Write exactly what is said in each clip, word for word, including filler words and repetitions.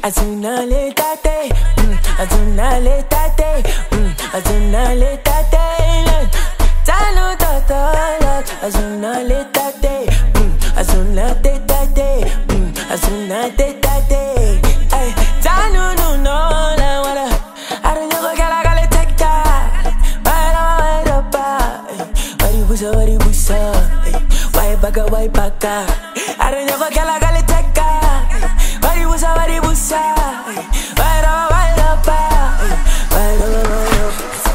azunaletate, azunaletate, azunaletate, tanu tata, azunaletate, azunaletate, azunaletate, ay, tanu no no la wala, aranya ko kala kala tekta, wala wala pa, wari busa wari busa, wai baka wai baka, aranya ko kala kala tekta. Wari busa, wari busa, wara wara pa, wara wara.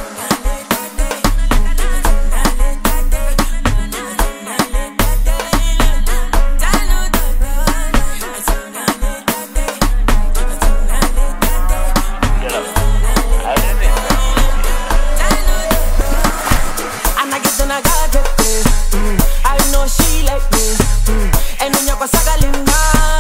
I know she like me, and when you're sagalina.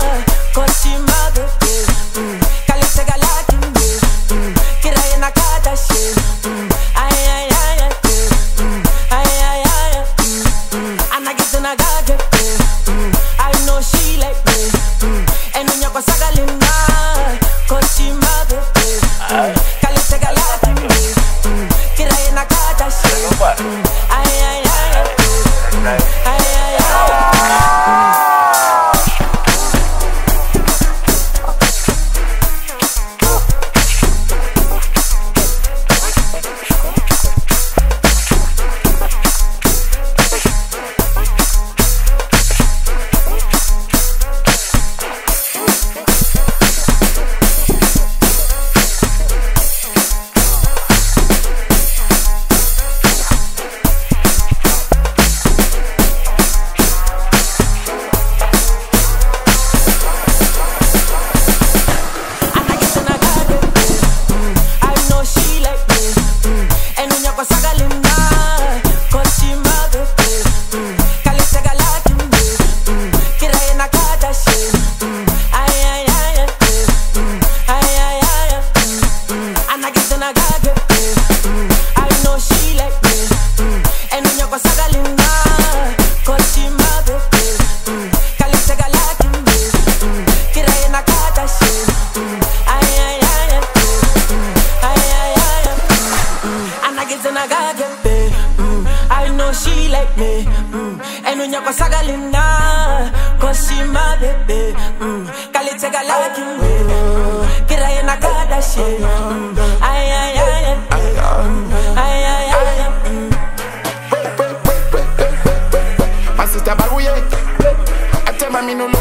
I know she like me, mm. And when you're sagalina, cause she my baby, mm. Kali tega like me, kira yana kada she, ay ay ay ay ay ay. My sister barouye, I tell my me no.